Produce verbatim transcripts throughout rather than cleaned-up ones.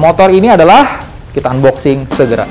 motor ini adalah kita unboxing segera.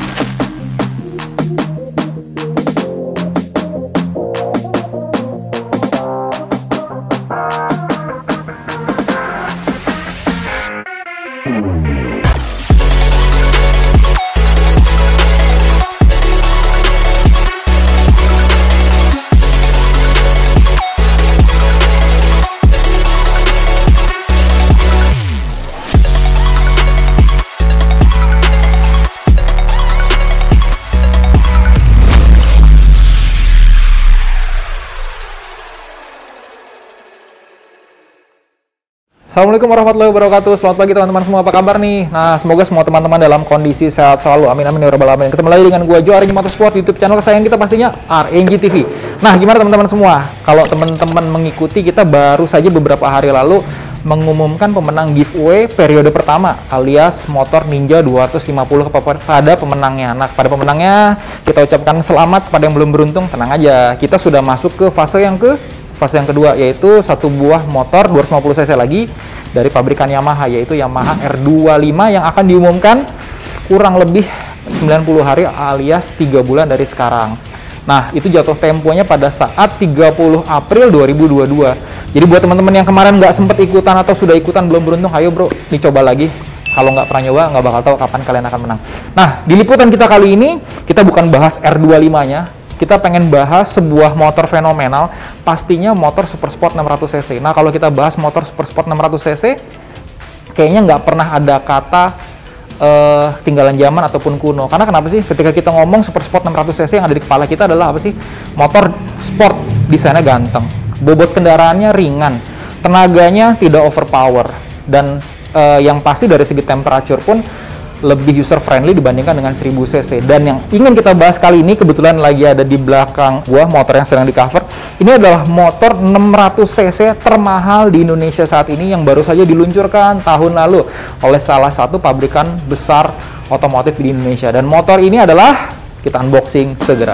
Assalamualaikum warahmatullahi wabarakatuh. Selamat pagi teman-teman semua, apa kabar nih? Nah, semoga semua teman-teman dalam kondisi sehat selalu. Amin amin ya rabbal alamin. Ketemu lagi dengan gua Jo Aringi Motorsport, YouTube channel kesayangan kita pastinya R N G T V. Nah, gimana teman-teman semua? Kalau teman-teman mengikuti, kita baru saja beberapa hari lalu mengumumkan pemenang giveaway periode pertama alias motor Ninja dua ratus lima puluh pada pemenangnya. Nah, pada pemenangnya kita ucapkan selamat. Pada yang belum beruntung, tenang aja. Kita sudah masuk ke fase yang ke Fase yang kedua, yaitu satu buah motor dua ratus lima puluh cc lagi dari pabrikan Yamaha, yaitu Yamaha R dua puluh lima yang akan diumumkan kurang lebih sembilan puluh hari alias tiga bulan dari sekarang. Nah, itu jatuh temponya pada saat tiga puluh April dua ribu dua puluh dua. Jadi buat teman-teman yang kemarin nggak sempat ikutan atau sudah ikutan belum beruntung, ayo bro, dicoba lagi. Kalau nggak pernah nyoba, nggak bakal tahu kapan kalian akan menang. Nah, di liputan kita kali ini, kita bukan bahas R dua puluh lima-nya, kita pengen bahas sebuah motor fenomenal, pastinya motor super sport enam ratus cc. Nah, kalau kita bahas motor super sport enam ratus cc, kayaknya nggak pernah ada kata uh, tinggalan zaman ataupun kuno. Karena kenapa sih? Ketika kita ngomong super sport enam ratus cc, yang ada di kepala kita adalah apa sih? Motor sport, desainnya ganteng, bobot kendaraannya ringan, tenaganya tidak overpower, dan uh, yang pasti dari segi temperature pun lebih user friendly dibandingkan dengan seribu cc. Dan yang ingin kita bahas kali ini, kebetulan lagi ada di belakang gua motor yang sedang di cover. Ini adalah motor enam ratus cc termahal di Indonesia saat ini yang baru saja diluncurkan tahun lalu oleh salah satu pabrikan besar otomotif di Indonesia. Dan motor ini adalah kita unboxing segera.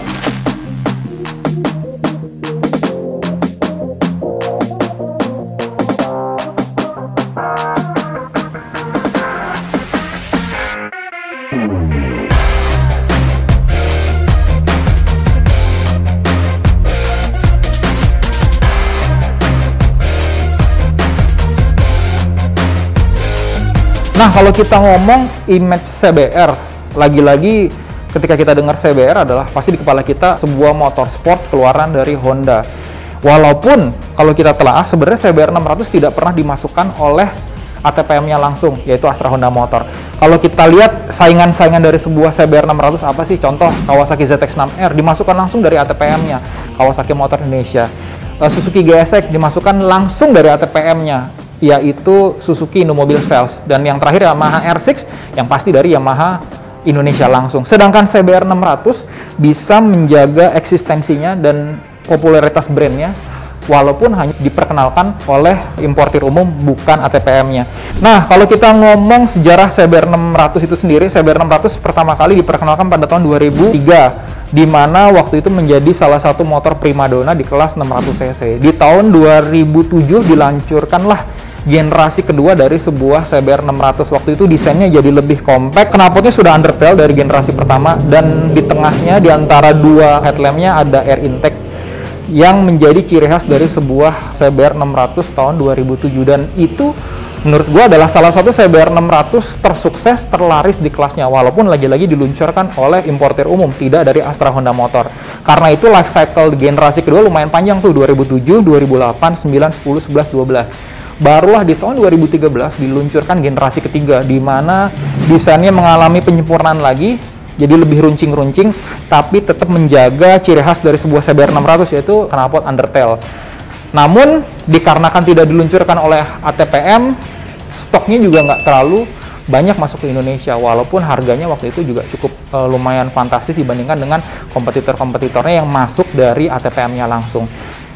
Nah, kalau kita ngomong image C B R, lagi-lagi ketika kita dengar C B R adalah pasti di kepala kita sebuah motor sport keluaran dari Honda. Walaupun kalau kita telaah, sebenarnya C B R enam ratus tidak pernah dimasukkan oleh A T P M-nya langsung, yaitu Astra Honda Motor. Kalau kita lihat saingan-saingan dari sebuah C B R enam ratus apa sih? Contoh, Kawasaki Z X enam R dimasukkan langsung dari A T P M-nya, Kawasaki Motor Indonesia. Suzuki G S X dimasukkan langsung dari A T P M-nya, yaitu Suzuki Indomobil Sales. Dan yang terakhir Yamaha R enam yang pasti dari Yamaha Indonesia langsung. Sedangkan C B R enam ratus bisa menjaga eksistensinya dan popularitas brandnya walaupun hanya diperkenalkan oleh importir umum, bukan A T P M-nya. Nah, kalau kita ngomong sejarah C B R enam ratus itu sendiri, C B R enam ratus pertama kali diperkenalkan pada tahun dua ribu tiga, di mana waktu itu menjadi salah satu motor primadona di kelas enam ratus cc. Di tahun dua ribu tujuh diluncurkanlah generasi kedua dari sebuah C B R enam ratus. Waktu itu desainnya jadi lebih compact, knalpotnya sudah undertail dari generasi pertama, dan di tengahnya di antara dua headlampnya ada air intake yang menjadi ciri khas dari sebuah C B R enam ratus tahun dua ribu tujuh. Dan itu menurut gua adalah salah satu C B R enam ratus tersukses, terlaris di kelasnya, walaupun lagi-lagi diluncurkan oleh importir umum, tidak dari Astra Honda Motor. Karena itu life cycle generasi kedua lumayan panjang tuh, dua ribu tujuh, dua ribu delapan, sembilan, sepuluh, sebelas, dua belas. Barulah di tahun dua ribu tiga belas diluncurkan generasi ketiga, di mana desainnya mengalami penyempurnaan lagi, jadi lebih runcing-runcing, tapi tetap menjaga ciri khas dari sebuah C B R enam ratus, yaitu knalpot undertail. Namun, dikarenakan tidak diluncurkan oleh A T P M, stoknya juga nggak terlalu banyak masuk ke Indonesia, walaupun harganya waktu itu juga cukup e, lumayan fantastis dibandingkan dengan kompetitor-kompetitornya yang masuk dari A T P M-nya langsung.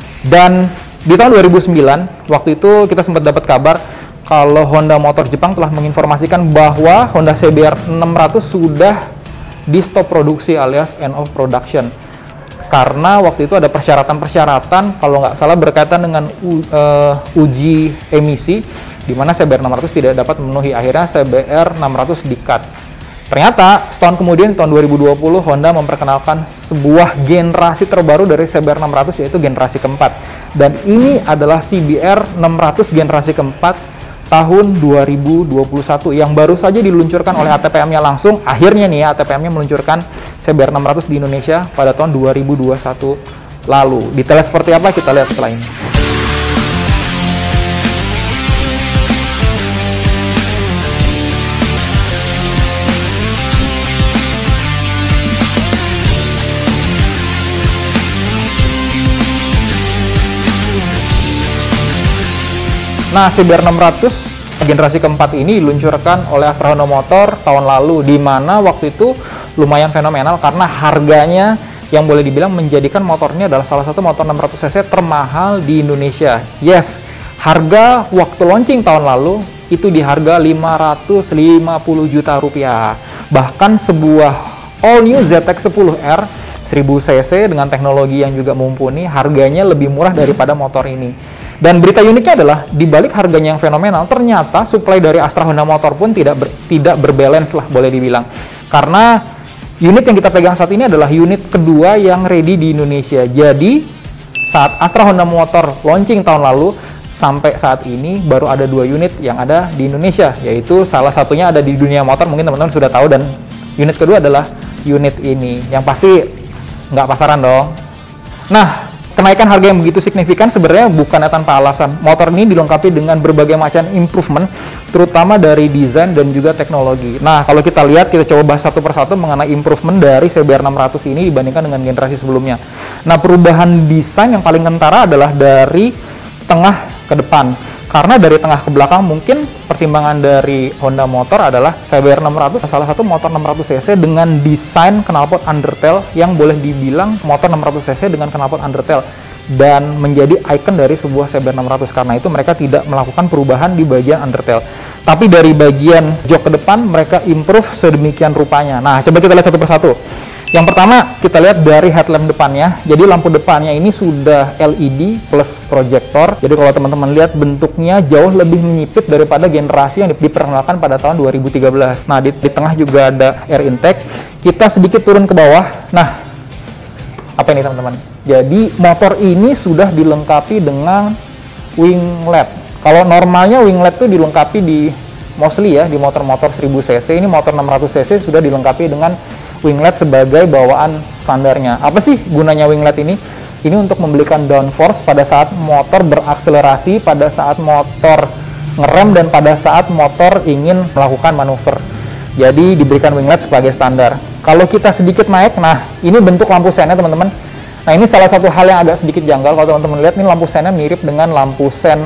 Dan di tahun dua ribu sembilan, waktu itu kita sempat dapat kabar kalau Honda Motor Jepang telah menginformasikan bahwa Honda C B R enam ratus sudah di stop produksi alias end of production. karena waktu itu ada persyaratan-persyaratan kalau nggak salah berkaitan dengan u, uh, uji emisi di mana C B R enam ratus tidak dapat memenuhi, akhirnya C B R enam ratus di-cut. Ternyata setahun kemudian tahun dua ribu dua puluh Honda memperkenalkan sebuah generasi terbaru dari C B R enam ratus, yaitu generasi keempat. Dan ini adalah C B R enam ratus generasi keempat tahun dua ribu dua puluh satu yang baru saja diluncurkan oleh A T P M-nya langsung. Akhirnya nih ya, A T P M-nya meluncurkan C B R enam ratus di Indonesia pada tahun dua ribu dua puluh satu lalu. Detailnya seperti apa kita lihat setelah ini. Nah, C B R enam ratus generasi keempat ini diluncurkan oleh Astra Honda Motor tahun lalu, di mana waktu itu lumayan fenomenal karena harganya yang boleh dibilang menjadikan motor ini adalah salah satu motor enam ratus cc termahal di Indonesia. Yes, harga waktu launching tahun lalu itu di harga lima ratus lima puluh juta rupiah. Bahkan sebuah all new Z X sepuluh R seribu cc dengan teknologi yang juga mumpuni, harganya lebih murah daripada motor ini. Dan berita uniknya adalah, di balik harganya yang fenomenal, ternyata supply dari Astra Honda Motor pun tidak ber, tidak berbalance lah, boleh dibilang. Karena unit yang kita pegang saat ini adalah unit kedua yang ready di Indonesia. Jadi, saat Astra Honda Motor launching tahun lalu, sampai saat ini baru ada dua unit yang ada di Indonesia, yaitu salah satunya ada di dunia motor, mungkin teman-teman sudah tahu, dan unit kedua adalah unit ini, yang pasti nggak pasaran dong. Nah, kenaikan harga yang begitu signifikan sebenarnya bukannya tanpa alasan. Motor ini dilengkapi dengan berbagai macam improvement, terutama dari desain dan juga teknologi. Nah, kalau kita lihat, kita coba bahas satu persatu mengenai improvement dari C B R enam ratus ini dibandingkan dengan generasi sebelumnya. Nah, perubahan desain yang paling kentara adalah dari tengah ke depan. Karena dari tengah ke belakang mungkin pertimbangan dari Honda Motor adalah C B R enam ratus salah satu motor enam ratus cc dengan desain knalpot undertail yang boleh dibilang motor enam ratus cc dengan knalpot undertail dan menjadi ikon dari sebuah C B R enam ratus. Karena itu mereka tidak melakukan perubahan di bagian undertail. Tapi dari bagian jok ke depan mereka improve sedemikian rupanya. Nah, coba kita lihat satu persatu. Yang pertama, kita lihat dari headlamp depannya. Jadi lampu depannya ini sudah L E D plus proyektor. Jadi kalau teman-teman lihat, bentuknya jauh lebih menyipit daripada generasi yang diperkenalkan pada tahun dua ribu tiga belas. Nah, di, di tengah juga ada air intake. Kita sedikit turun ke bawah. Nah, apa ini teman-teman? Jadi motor ini sudah dilengkapi dengan winglet. Kalau normalnya winglet itu dilengkapi di mostly ya, di motor-motor seribu cc. Ini motor enam ratus cc sudah dilengkapi dengan winglet sebagai bawaan standarnya. Apa sih gunanya winglet ini? Ini untuk memberikan downforce pada saat motor berakselerasi, pada saat motor ngerem, dan pada saat motor ingin melakukan manuver. Jadi diberikan winglet sebagai standar. Kalau kita sedikit naik, nah ini bentuk lampu sennya teman-teman. Nah ini salah satu hal yang agak sedikit janggal. Kalau teman-teman lihat, ini lampu sennya mirip dengan lampu sen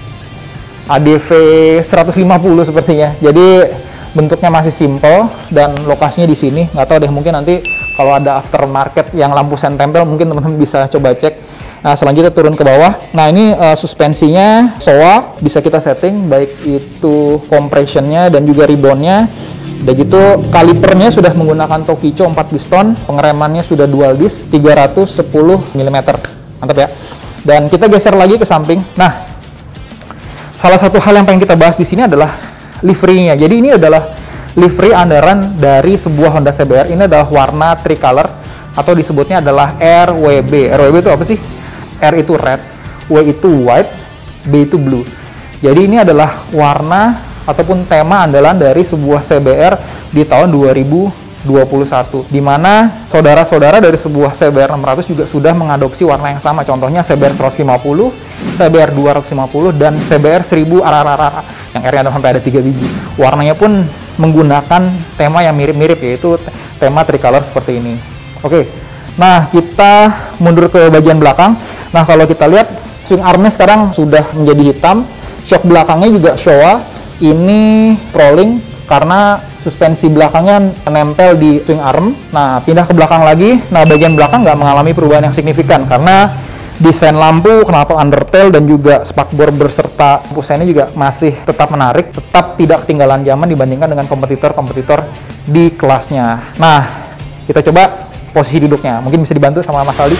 A D V seratus lima puluh sepertinya. Jadi bentuknya masih simple dan lokasinya di sini. Nggak tahu deh, mungkin nanti kalau ada aftermarket yang lampu sen tempel, mungkin teman-teman bisa coba cek. Nah, selanjutnya turun ke bawah. Nah, ini uh, suspensinya S O A bisa kita setting, baik itu compressionnya dan juga reboundnya. Udah gitu, kalipernya sudah menggunakan Tokicho empat piston, pengeremannya sudah dual disc tiga ratus sepuluh milimeter. Mantap ya. Dan kita geser lagi ke samping. Nah, salah satu hal yang pengen kita bahas di sini adalah livery-nya. Jadi ini adalah livery andalan dari sebuah Honda C B R. Ini adalah warna tricolor atau disebutnya adalah R W B. R W B itu apa sih? R itu red, W itu white, B itu blue. Jadi ini adalah warna ataupun tema andalan dari sebuah C B R di tahun dua ribu dua puluh satu, di mana saudara-saudara dari sebuah C B R enam ratus juga sudah mengadopsi warna yang sama. Contohnya C B R seratus lima puluh, C B R dua ratus lima puluh, dan C B R seribu arararara yang R-nya sampai ada tiga biji. Warnanya pun menggunakan tema yang mirip-mirip, yaitu tema tricolor seperti ini. Oke, nah kita mundur ke bagian belakang. Nah kalau kita lihat, swing armnya sekarang sudah menjadi hitam, shock belakangnya juga Showa. Ini Proling karena suspensi belakangnya nempel di swing arm. Nah, pindah ke belakang lagi. Nah, bagian belakang nggak mengalami perubahan yang signifikan karena desain lampu, knalpot undertail, dan juga spakbor beserta lampu sennya juga masih tetap menarik, tetap tidak ketinggalan zaman dibandingkan dengan kompetitor-kompetitor di kelasnya. Nah, kita coba posisi duduknya. Mungkin bisa dibantu sama Mas Aldi.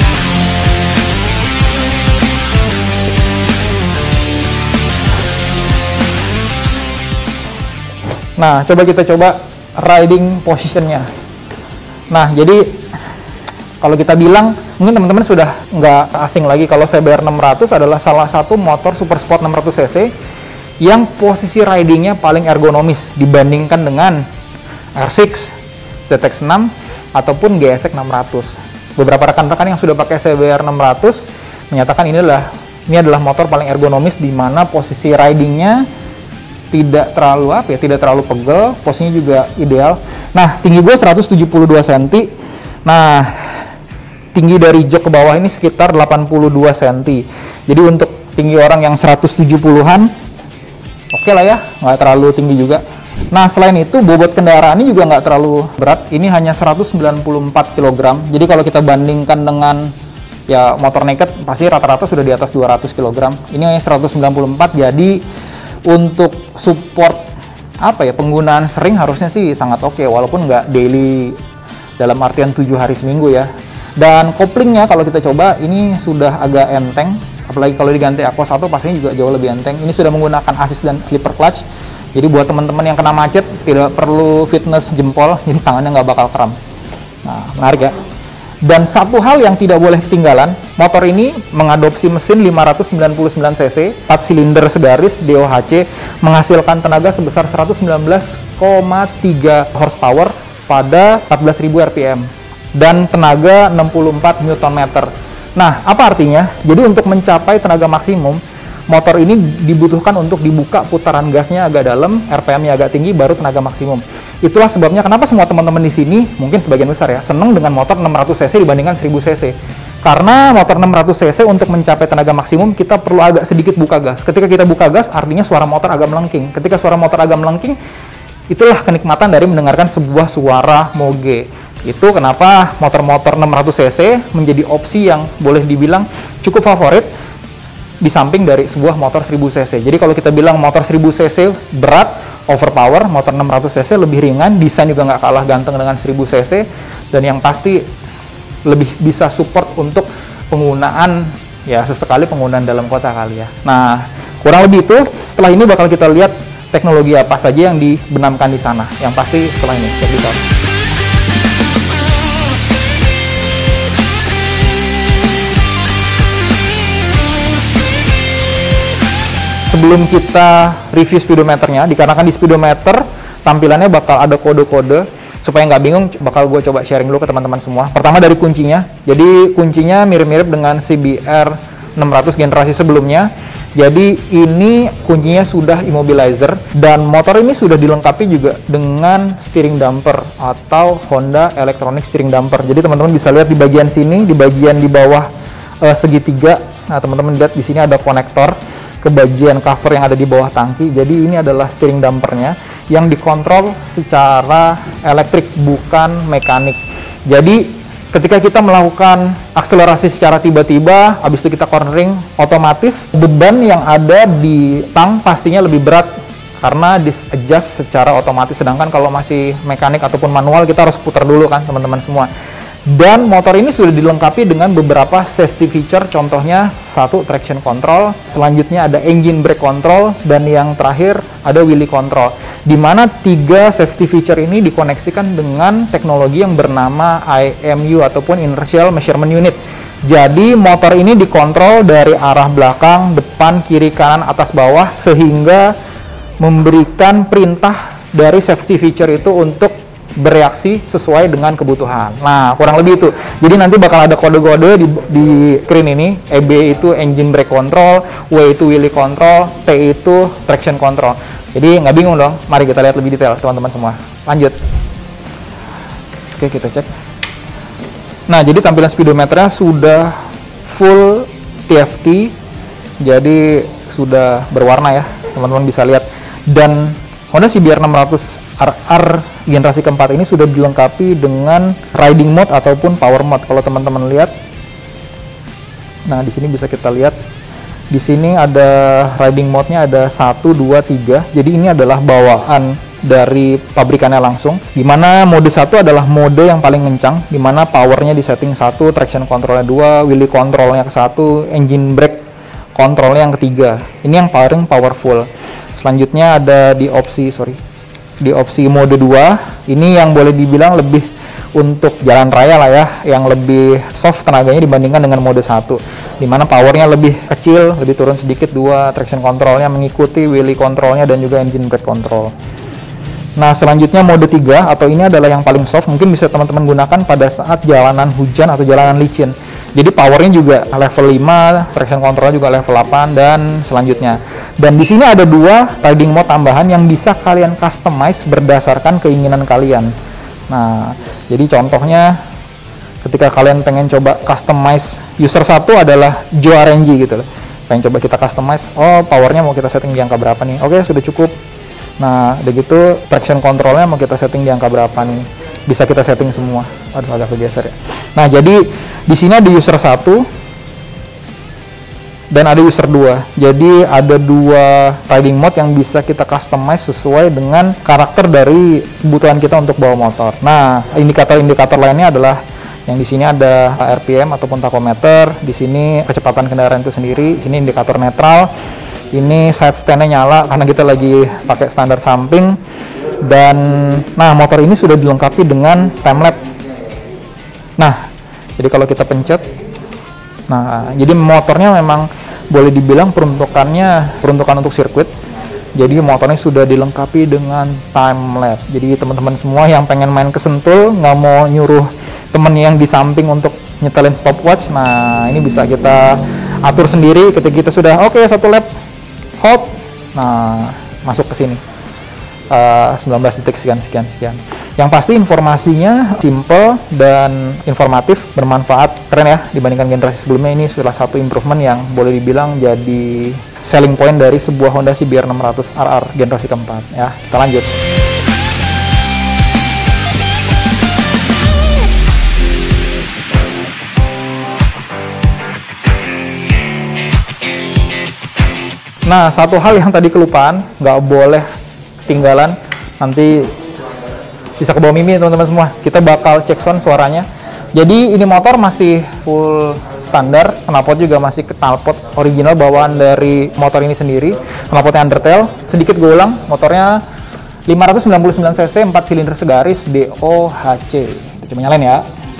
Nah, coba kita coba riding positionnya. Nah, jadi kalau kita bilang, mungkin teman-teman sudah nggak asing lagi kalau C B R enam ratus adalah salah satu motor super sport enam ratus cc yang posisi ridingnya paling ergonomis dibandingkan dengan R enam, Z X enam, ataupun G S X enam ratus. Beberapa rekan-rekan yang sudah pakai C B R enam ratus menyatakan ini adalah, ini adalah motor paling ergonomis di mana posisi ridingnya tidak terlalu apa ya, tidak terlalu pegel, posisinya juga ideal. Nah, tinggi gue seratus tujuh puluh dua sentimeter. Nah, tinggi dari jok ke bawah ini sekitar delapan puluh dua sentimeter. Jadi untuk tinggi orang yang seratus tujuh puluhan, oke okay lah ya, nggak terlalu tinggi juga. Nah, selain itu bobot kendaraan ini juga nggak terlalu berat. Ini hanya seratus sembilan puluh empat kilogram. Jadi kalau kita bandingkan dengan ya motor naked, pasti rata-rata sudah di atas dua ratus kilogram. Ini hanya seratus sembilan puluh empat, jadi untuk support apa ya, penggunaan sering harusnya sih sangat oke, okay, walaupun nggak daily dalam artian tujuh hari seminggu ya. Dan koplingnya kalau kita coba ini sudah agak enteng, apalagi kalau diganti Aqua satu pastinya juga jauh lebih enteng. Ini sudah menggunakan assist dan slipper clutch, jadi buat teman-teman yang kena macet tidak perlu fitness jempol, jadi tangannya nggak bakal kram. Nah, menarik ya. Dan satu hal yang tidak boleh ketinggalan, motor ini mengadopsi mesin lima ratus sembilan puluh sembilan cc, empat silinder segaris D O H C, menghasilkan tenaga sebesar seratus sembilan belas koma tiga horsepower pada empat belas ribu R P M dan tenaga enam puluh empat newton meter. Nah, apa artinya? Jadi untuk mencapai tenaga maksimum, motor ini dibutuhkan untuk dibuka putaran gasnya agak dalam, R P M-nya agak tinggi, baru tenaga maksimum. Itulah sebabnya kenapa semua teman-teman di sini, mungkin sebagian besar ya, senang dengan motor enam ratus cc dibandingkan seribu cc. Karena motor enam ratus cc untuk mencapai tenaga maksimum, kita perlu agak sedikit buka gas. Ketika kita buka gas, artinya suara motor agak melengking. Ketika suara motor agak melengking, itulah kenikmatan dari mendengarkan sebuah suara moge. Itu kenapa motor-motor enam ratus cc menjadi opsi yang boleh dibilang cukup favorit di samping dari sebuah motor seribu cc. Jadi kalau kita bilang motor seribu cc berat, overpower, motor enam ratus cc lebih ringan, desain juga nggak kalah ganteng dengan seribu cc, dan yang pasti lebih bisa support untuk penggunaan, ya sesekali penggunaan dalam kota kali ya. Nah, kurang lebih itu. Setelah ini bakal kita lihat teknologi apa saja yang dibenamkan di sana. Yang pasti setelah ini, check this out. Sebelum kita review speedometernya, dikarenakan di speedometer tampilannya bakal ada kode-kode, supaya nggak bingung, bakal gue coba sharing dulu ke teman-teman semua. Pertama dari kuncinya, jadi kuncinya mirip-mirip dengan C B R enam ratus generasi sebelumnya. Jadi ini kuncinya sudah immobilizer, dan motor ini sudah dilengkapi juga dengan steering damper atau Honda Electronic Steering Damper. Jadi teman-teman bisa lihat di bagian sini, di bagian di bawah uh, segitiga. Nah, teman-teman lihat di sini ada konektor ke bagian cover yang ada di bawah tangki. Jadi ini adalah steering dampernya yang dikontrol secara elektrik, bukan mekanik. Jadi ketika kita melakukan akselerasi secara tiba-tiba, habis itu kita cornering, otomatis beban yang ada di tang pastinya lebih berat karena dis-adjust secara otomatis. Sedangkan kalau masih mekanik ataupun manual, kita harus putar dulu kan teman-teman semua. Dan motor ini sudah dilengkapi dengan beberapa safety feature, contohnya satu traction control, selanjutnya ada engine brake control, dan yang terakhir ada wheelie control. Di mana tiga safety feature ini dikoneksikan dengan teknologi yang bernama I M U ataupun Inertial Measurement Unit. Jadi motor ini dikontrol dari arah belakang, depan, kiri, kanan, atas, bawah, sehingga memberikan perintah dari safety feature itu untuk bereaksi sesuai dengan kebutuhan. Nah, kurang lebih itu. Jadi nanti bakal ada kode-kode di, di screen ini. E B itu engine brake control, W itu wheelie control, T itu traction control. Jadi nggak bingung dong. Mari kita lihat lebih detail, teman-teman semua. Lanjut. Oke, kita cek. Nah, jadi tampilan speedometernya sudah full T F T. Jadi sudah berwarna ya, teman-teman bisa lihat. Dan Honda C B R enam ratus R R generasi keempat ini sudah dilengkapi dengan riding mode ataupun power mode. Kalau teman-teman lihat, nah di sini bisa kita lihat, di sini ada riding mode-nya ada satu, dua, tiga. Jadi ini adalah bawaan dari pabrikannya langsung. Dimana mode satu adalah mode yang paling kencang, dimana powernya di setting satu, traction controlnya dua, wheelie controlnya ke satu, engine brake controlnya yang ketiga. Ini yang paling powerful. Selanjutnya ada di opsi, sorry, di opsi mode dua, ini yang boleh dibilang lebih untuk jalan raya lah ya, yang lebih soft tenaganya dibandingkan dengan mode satu, dimana powernya lebih kecil, lebih turun sedikit dua, traction controlnya mengikuti wheelie controlnya dan juga engine brake control. Nah, selanjutnya mode tiga atau ini adalah yang paling soft, mungkin bisa teman-teman gunakan pada saat jalanan hujan atau jalanan licin. Jadi powernya juga level lima, traction controlnya juga level delapan, dan selanjutnya. Dan di sini ada dua riding mode tambahan yang bisa kalian customize berdasarkan keinginan kalian. Nah, jadi contohnya ketika kalian pengen coba customize user satu adalah Joe R N G gitu loh. Pengen coba kita customize, oh powernya mau kita setting di angka berapa nih? Oke, sudah cukup. Nah, udah gitu traction controlnya mau kita setting di angka berapa nih? Bisa kita setting semua. Aduh, agak bergeser ya. Nah, jadi di sini ada user satu dan ada user dua. Jadi ada dua riding mode yang bisa kita customize sesuai dengan karakter dari kebutuhan kita untuk bawa motor. Nah, indikator-indikator lainnya adalah yang di sini ada R P M ataupun tachometer, di sini kecepatan kendaraan itu sendiri, di sini indikator netral. Ini side stand-nya nyala karena kita lagi pakai standar samping. Dan nah, motor ini sudah dilengkapi dengan time lapse. Nah, jadi kalau kita pencet, nah, jadi motornya memang boleh dibilang peruntukannya peruntukan untuk sirkuit. Jadi motornya sudah dilengkapi dengan time lapse. Jadi teman-teman semua yang pengen main kesentul, nggak mau nyuruh temen yang di samping untuk nyetelin stopwatch, nah ini bisa kita atur sendiri ketika kita sudah oke okay, satu lap, hop, nah masuk ke sini. Uh, sembilan belas detik sekian sekian sekian. Yang pasti informasinya simple dan informatif, bermanfaat, keren ya dibandingkan generasi sebelumnya. Ini salah satu improvement yang boleh dibilang jadi selling point dari sebuah Honda C B R enam ratus R R generasi keempat ya. Kita lanjut. Nah, satu hal yang tadi kelupaan, nggak boleh ketinggalan, nanti bisa ke bawah mimi teman-teman semua. Kita bakal cek sound suaranya. Jadi ini motor masih full standar, knalpot juga masih knalpot original bawaan dari motor ini sendiri. Knalpotnya undertail. Sedikit gue ulang, motornya lima ratus sembilan puluh sembilan cc, empat silinder segaris, D O H C. Kita coba nyalain ya.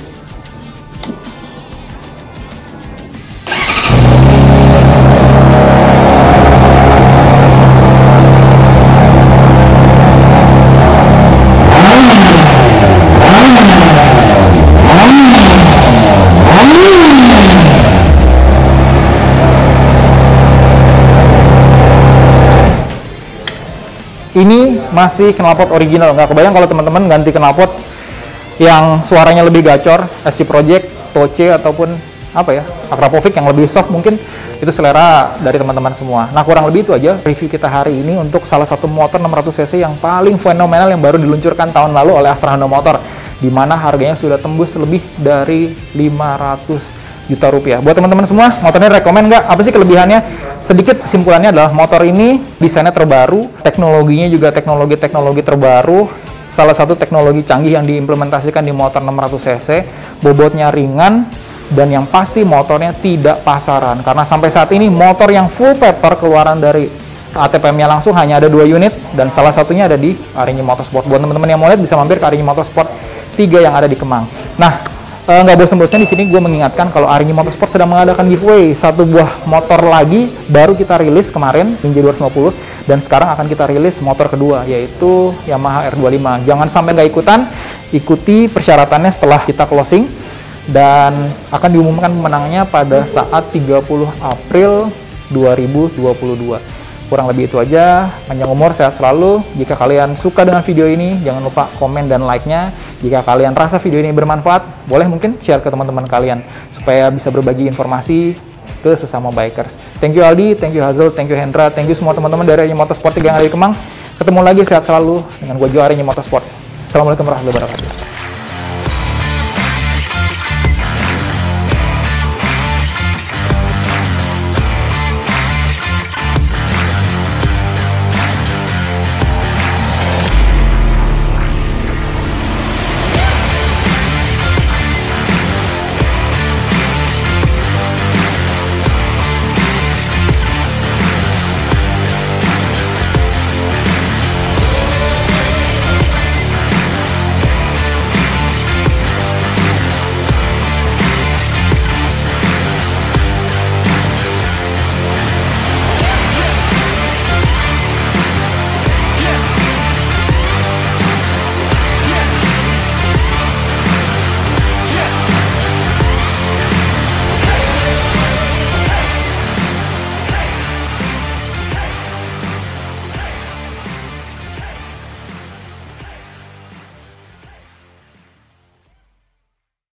Ini masih knalpot original, nggak kebayang kalau teman-teman ganti knalpot yang suaranya lebih gacor, S C Project, Toce, ataupun apa ya, Akrapovic yang lebih soft, mungkin itu selera dari teman-teman semua. Nah, kurang lebih itu aja review kita hari ini untuk salah satu motor enam ratus cc yang paling fenomenal yang baru diluncurkan tahun lalu oleh Astra Honda Motor, di mana harganya sudah tembus lebih dari lima ratus juta rupiah. Buat teman-teman semua, motornya rekomen nggak? Apa sih kelebihannya? Sedikit kesimpulannya adalah motor ini desainnya terbaru, teknologinya juga teknologi-teknologi terbaru, salah satu teknologi canggih yang diimplementasikan di motor enam ratus cc, bobotnya ringan, dan yang pasti motornya tidak pasaran. Karena sampai saat ini motor yang full paper keluaran dari A T P M-nya langsung hanya ada dua unit, dan salah satunya ada di Arinyi Motorsport. Buat teman-teman yang mau lihat bisa mampir ke Arinyi Motorsport tiga yang ada di Kemang. Nah, nggak uh, bosan-bosan di sini gue mengingatkan kalau Arinyi Motorsport sedang mengadakan giveaway satu buah motor lagi, baru kita rilis kemarin Ninja dua ratus lima puluh, dan sekarang akan kita rilis motor kedua yaitu Yamaha R dua puluh lima. Jangan sampai nggak ikutan, ikuti persyaratannya setelah kita closing, dan akan diumumkan pemenangnya pada saat tiga puluh April dua ribu dua puluh dua. Kurang lebih itu aja. Panjang umur, sehat selalu. Jika kalian suka dengan video ini, jangan lupa komen dan like-nya. Jika kalian rasa video ini bermanfaat, boleh mungkin share ke teman-teman kalian supaya bisa berbagi informasi ke sesama bikers. Thank you Aldi, thank you Hazel, thank you Hendra, thank you semua teman-teman dari Arinyi Motorsport yang ada di Kemang. Ketemu lagi, sehat selalu dengan gue Jo Arinyi Motorsport. Assalamualaikum warahmatullahi wabarakatuh.